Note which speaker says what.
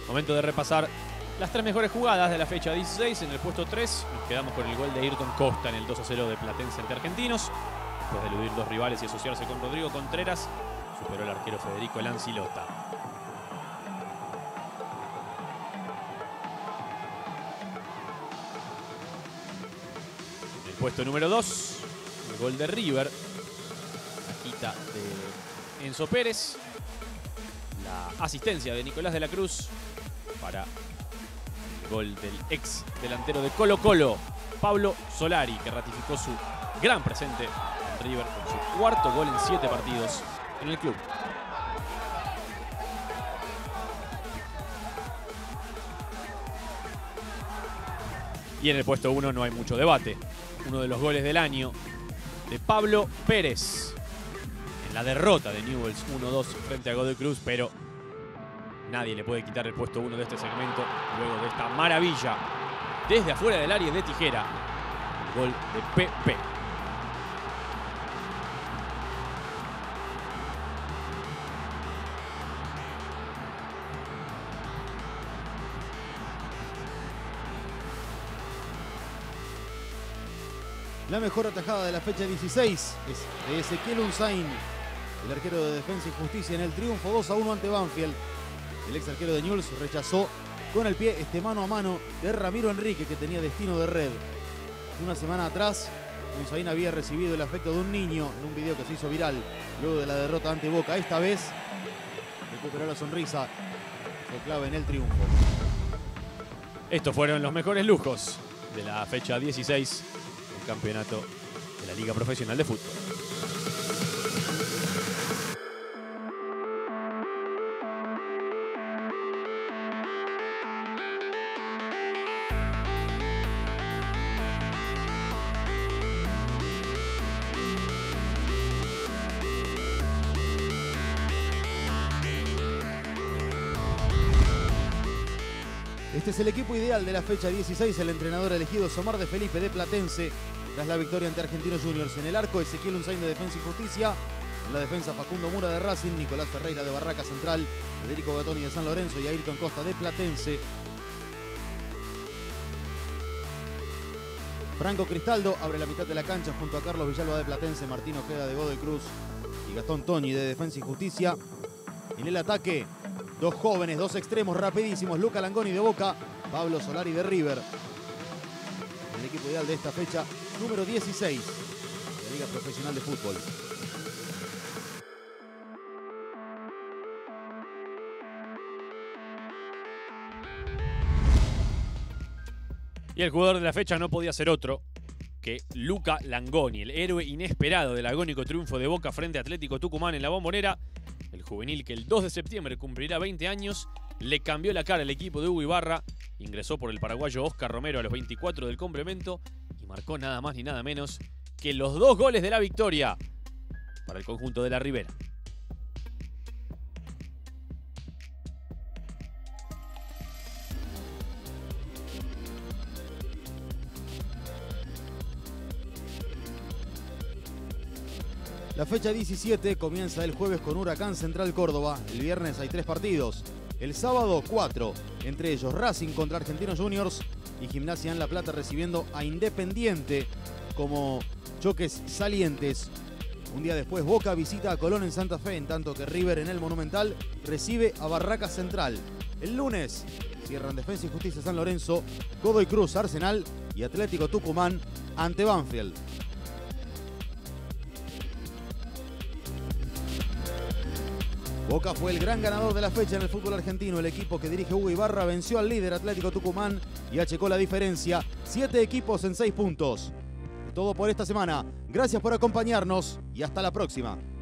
Speaker 1: Momento de repasar las 3 mejores jugadas de la fecha 16. En el puesto 3 nos quedamos con el gol de Ayrton Costa en el 2-0 de Platense ante Argentinos. Después de eludir 2 rivales y asociarse con Rodrigo Contreras, superó el arquero Federico Lancilota. En el puesto número 2, el gol de River. La quita de Enzo Pérez. La asistencia de Nicolás de la Cruz para el gol del ex delantero de Colo-Colo, Pablo Solari, que ratificó su gran presente en River con su 4º gol en 7 partidos en el club. Y en el puesto 1 no hay mucho debate. Uno de los goles del año de Pablo Pérez en la derrota de Newell's 1-2 frente a Godoy Cruz, pero nadie le puede quitar el puesto 1 de este segmento luego de esta maravilla desde afuera del área de tijera. Gol de Pepe.
Speaker 2: La mejor atajada de la fecha 16 es de Ezequiel Unzain, el arquero de Defensa y Justicia, en el triunfo 2-1 ante Banfield. El ex arquero de Newell's rechazó con el pie este mano a mano de Ramiro Enrique, que tenía destino de red. Una semana atrás, Unzain había recibido el afecto de un niño en un video que se hizo viral luego de la derrota ante Boca. Esta vez recuperó la sonrisa, fue clave en el triunfo.
Speaker 1: Estos fueron los mejores lujos de la fecha 16 del campeonato de la Liga Profesional de Fútbol.
Speaker 2: Este es el equipo ideal de la fecha 16. El entrenador elegido es Omar de Felipe de Platense, tras la victoria ante Argentinos Juniors. En el arco, Ezequiel Unzain de Defensa y Justicia. En la defensa, Facundo Mura de Racing, Nicolás Ferreira de Barraca Central, Federico Gattoni de San Lorenzo y Ayrton Costa de Platense. Franco Cristaldo abre la mitad de la cancha junto a Carlos Villalba de Platense, Martín Ojeda de Godoy Cruz y Gastón Toñi de Defensa y Justicia. En el ataque, 2 jóvenes, 2 extremos rapidísimos, Luca Langoni de Boca, Pablo Solari de River. El equipo ideal de esta fecha número 16 de la Liga Profesional de Fútbol.
Speaker 1: Y el jugador de la fecha no podía ser otro que Luca Langoni, el héroe inesperado del agónico triunfo de Boca frente a Atlético Tucumán en la Bombonera. El juvenil, que el 2 de septiembre cumplirá 20 años, le cambió la cara al equipo de Hugo Ibarra, ingresó por el paraguayo Oscar Romero a los 24 del complemento y marcó nada más ni nada menos que los 2 goles de la victoria para el conjunto de la Ribera.
Speaker 2: La fecha 17 comienza el jueves con Huracán Central Córdoba. El viernes hay 3 partidos. El sábado 4, entre ellos Racing contra Argentinos Juniors y Gimnasia en La Plata recibiendo a Independiente como choques salientes. Un día después, Boca visita a Colón en Santa Fe, en tanto que River en el Monumental recibe a Barraca Central. El lunes cierran Defensa y Justicia San Lorenzo, Godoy Cruz Arsenal y Atlético Tucumán ante Banfield. Boca fue el gran ganador de la fecha en el fútbol argentino. El equipo que dirige Hugo Ibarra venció al líder Atlético Tucumán y achicó la diferencia. 7 equipos en 6 puntos. Todo por esta semana. Gracias por acompañarnos y hasta la próxima.